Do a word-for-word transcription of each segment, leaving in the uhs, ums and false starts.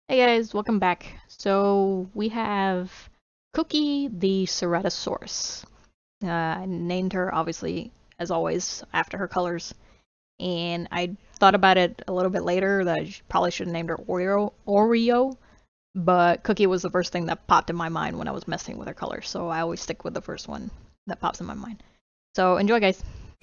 Hey guys, welcome back. So we have Cookie the Ceratosaurus. Uh, I named her, obviously, as always, after her colors. And I thought about it a little bit later that I sh- probably should have named her Oreo, Oreo, but Cookie was the first thing that popped in my mind when I was messing with her colors. So I always stick with the first one that pops in my mind. So enjoy, guys.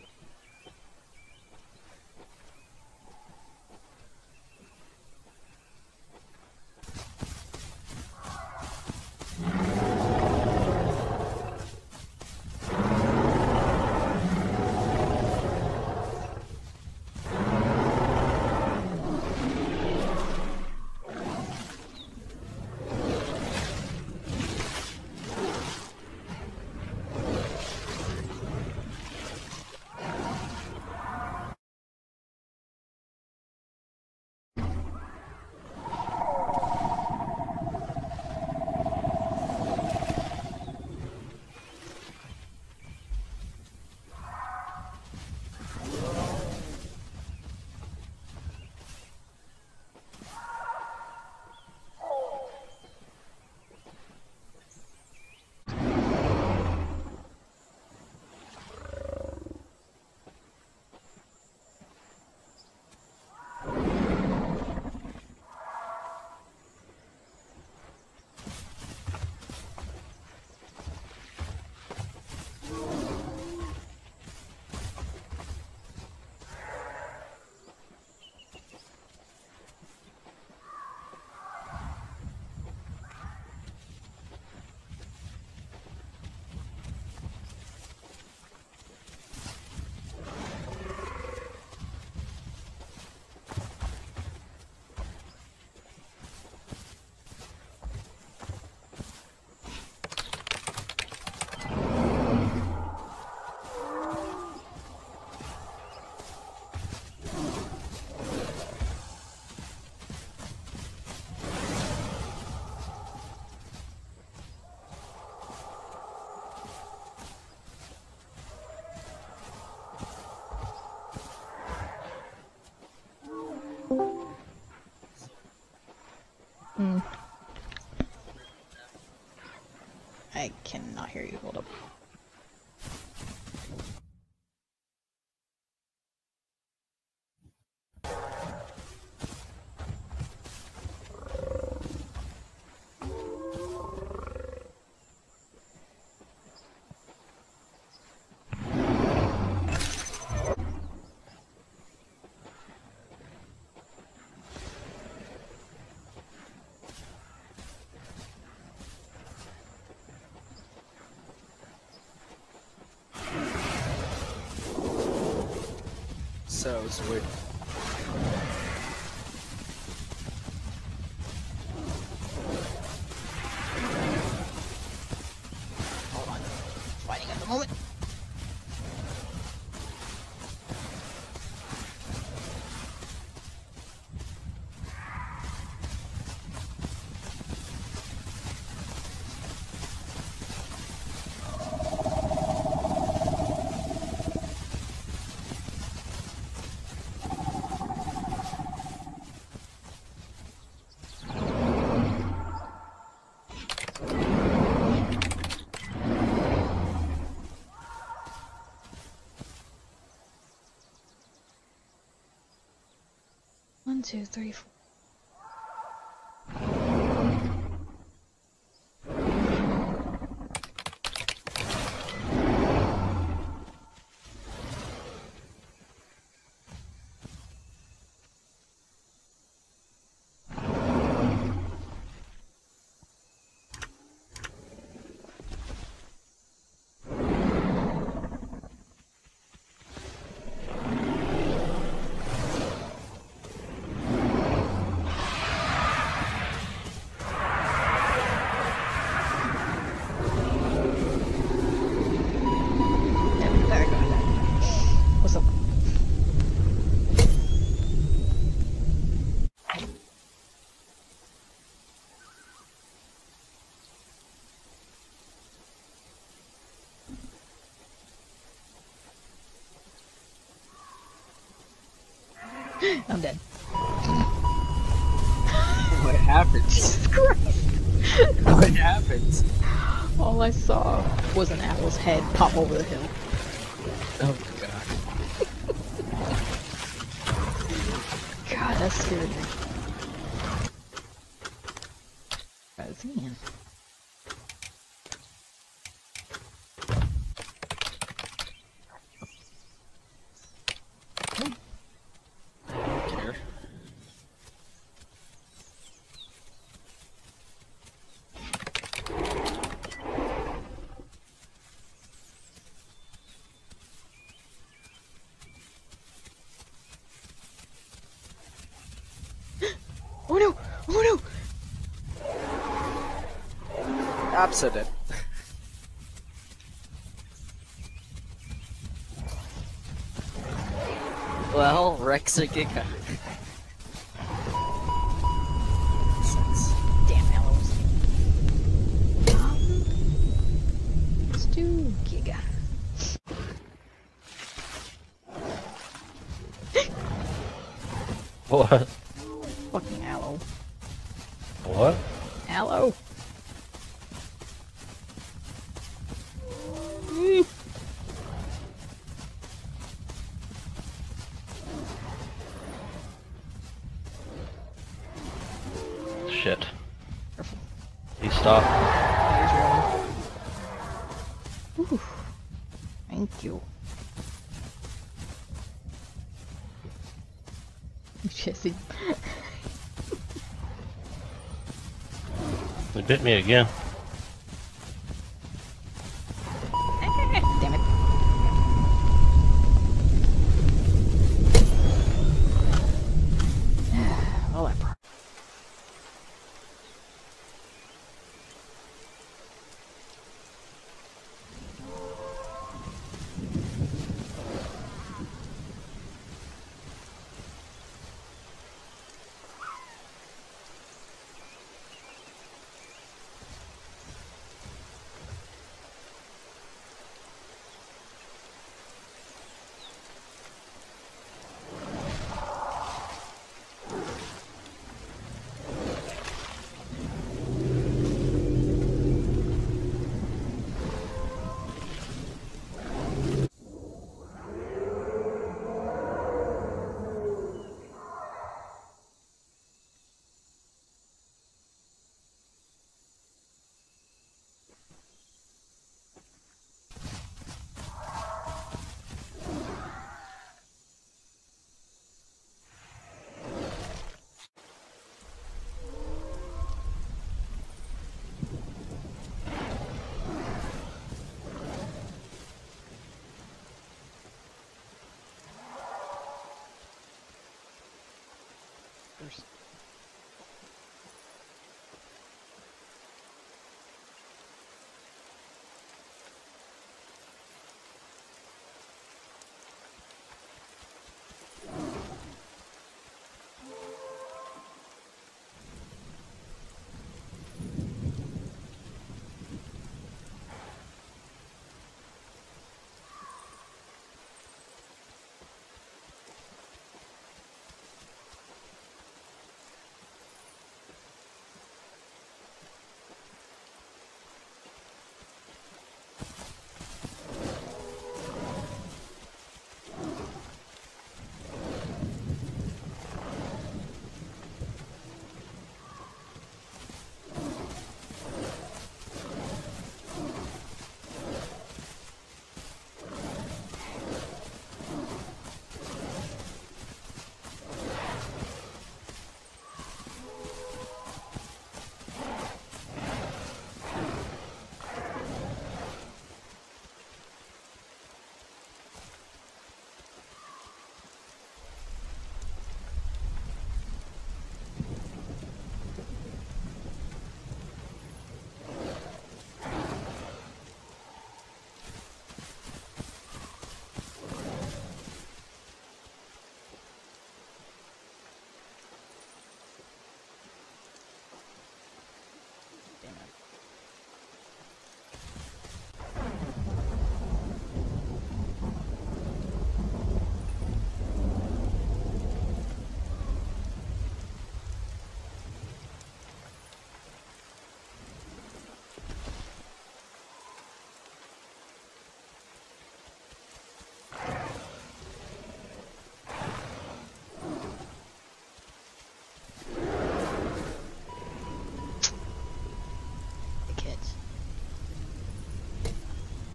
Hmm, I cannot hear you. Hold up. So sweet. Hold on. Fighting at the moment. One, two, three, four. There, there we go. What's up? I'm dead. What happened? happens? Jesus Christ! What happens? All I saw was an owl's head pop over the hill. Oh my god. God, that scared me. Is he in? I don't care. Oh no! Oh no! Absent. Well, Rex and Giga. Damn owls. Um, let's do Giga. What? Fucking aloe. What? Aloe. Mm. Shit. Careful. He stopped. There's one. Ooh. Thank you. Jesse. He bit me again. Damn it. Well, that brought.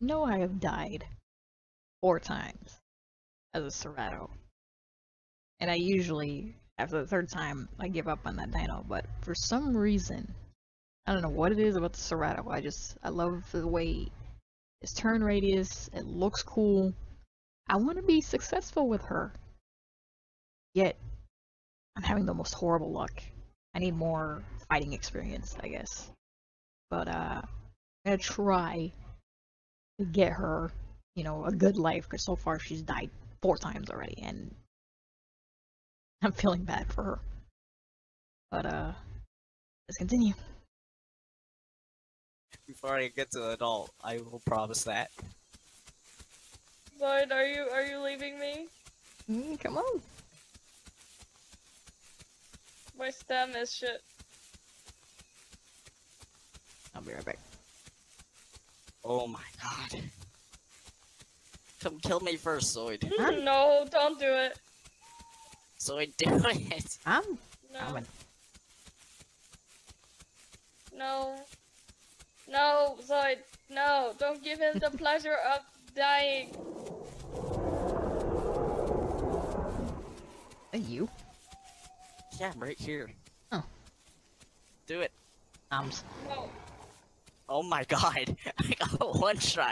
know I have died four times as a Serato. And I usually, after the third time, I give up on that dino, but for some reason, I don't know what it is about the Serato. I just, I love the way his turn radius, it looks cool. I want to be successful with her. Yet, I'm having the most horrible luck. I need more fighting experience, I guess. But, uh, I'm gonna try to get her, you know, a good life, because so far she's died four times already, and I'm feeling bad for her. But, uh, let's continue. Before I get to adult, I will promise that. Lloyd, are you are you leaving me? Mm, come on. My stem is shit. I'll be right back. Oh my god. Come kill me first, Zoid. No, don't do it. Zoid, do it. I'm No. coming. No. No, Zoid. No, don't give him the pleasure of dying. Hey, you. Yeah, I'm right here. Oh. Do it. Um, No. Oh my god. I got a one shot.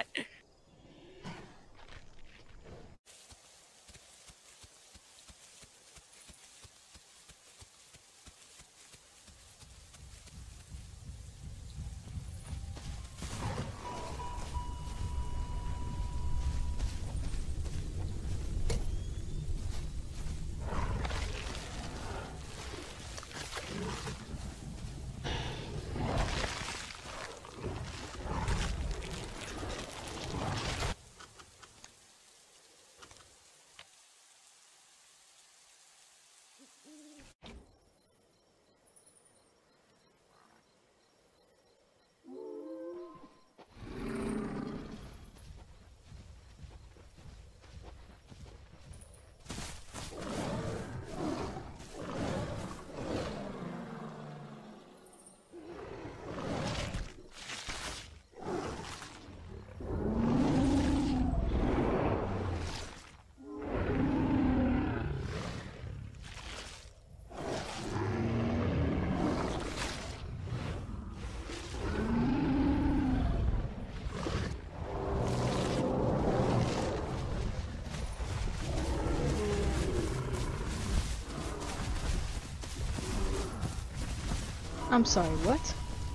I'm sorry, what?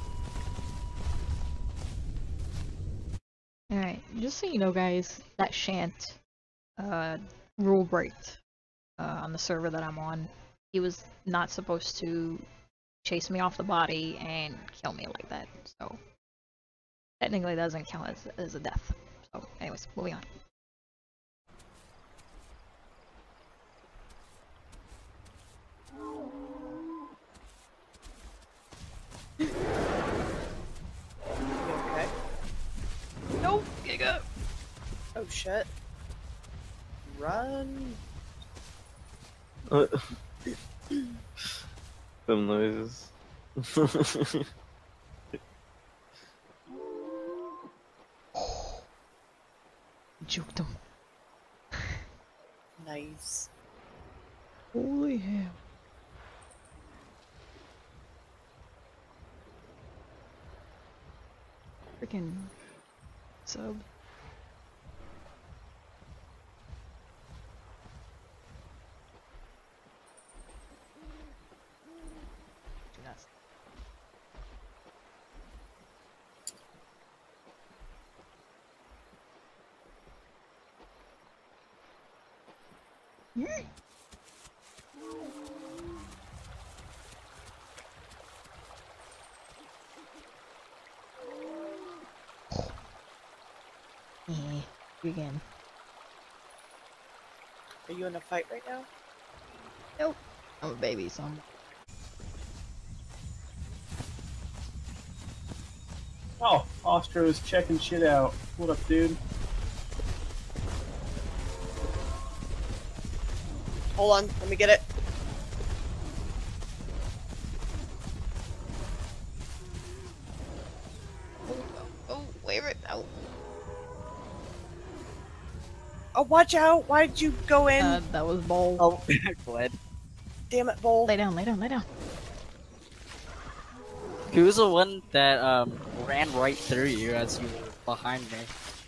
Alright, just so you know guys, that shan't uh, rule breaked uh, on the server that I'm on. He was not supposed to chase me off the body and kill me like that, so technically that doesn't count as, as a death. So anyways, moving on. You okay? Nope, Giga! Oh shit. Run. Uh, Some noises. Juked him. Nice. Holy hell. Freaking sub. Yes. Mm. Eh, you again. Are you in a fight right now? Nope. I'm a baby, so I'm... Oh, Ostro's checking shit out. What up, dude? Hold on, let me get it. Oh, oh, wait, wait, oh. Oh, watch out! Why'd you go in? Uh, that was Bowl. Oh, Glenn. Damn it, Bull. Lay down, lay down, lay down. Who was the one that um ran right through you as you were behind me?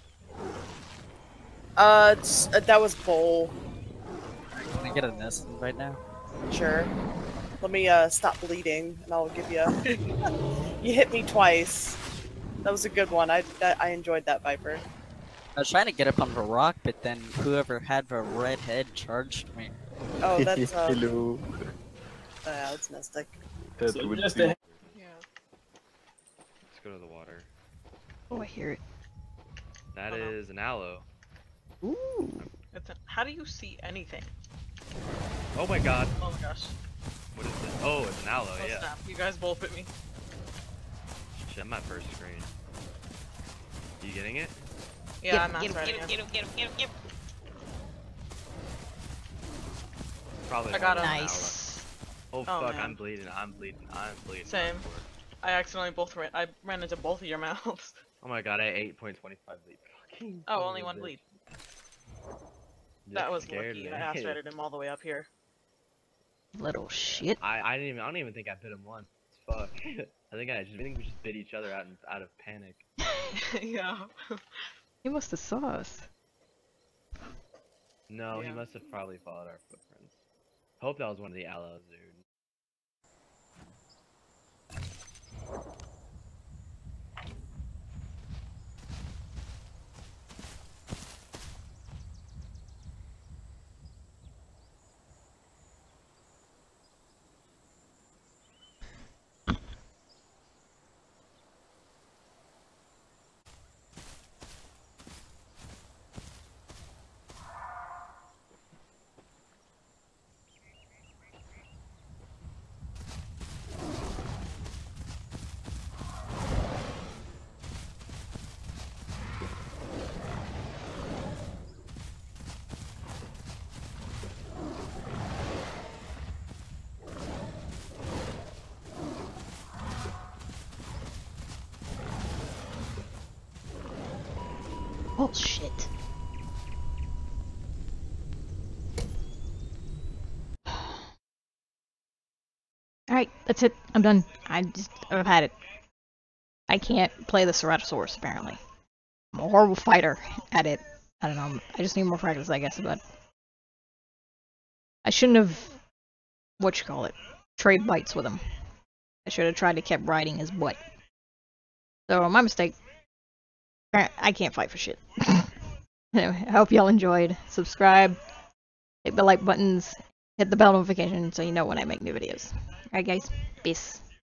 Uh, it's, uh, that was Bull. Can I get a nest right now? Sure. Let me uh stop bleeding, and I'll give you. You hit me twice. That was a good one. I that, I enjoyed that Viper. I was trying to get up on the rock, but then whoever had the red head charged me. Oh, that's uh, Hello. uh that's Mystic. That So would just be- a- Yeah. Let's go to the water. Oh, I hear it. That Oh, no. is an aloe. Ooh. It's a, how do you see anything? Oh my god. Oh my gosh. What is this? Oh, it's an aloe, Oh yeah. snap. You guys both hit me. Shit, I'm at first screen. You getting it? Yeah, Get I'm him, not get him, ready get him, yet. get him, get him, get him, get him. Probably I got not him. an Nice. aloe. Oh, Oh, fuck, man. I'm bleeding, I'm bleeding, I'm bleeding. Same. hardcore. I accidentally both ran. I ran into both of your mouths. Oh my god, I had eight point two five bleed. Fucking Oh, son only of a one bitch. bleed. Just That was scared lucky. me. I aspirated him all the way up here. Little shit. I, I didn't even, I don't even think I bit him once. Fuck. I think I just, I think we just bit each other out, in, out of panic. Yeah. He must have saw us. No, he Yeah. must have probably followed our footprints. Hope that was one of the aloes, dude. Oh shit. Alright, that's it. I'm done. I just, I've had it. I can't play the Ceratosaurus, apparently. I'm a horrible fighter at it. I don't know. I just need more practice, I guess, but... I shouldn't have... What you call it? Trade bites with him. I should have tried to keep riding his butt. So, my mistake. I I can't fight for shit. Anyway, I hope y'all enjoyed. Subscribe, hit the like buttons, hit the bell notification so you know when I make new videos. Alright guys, peace.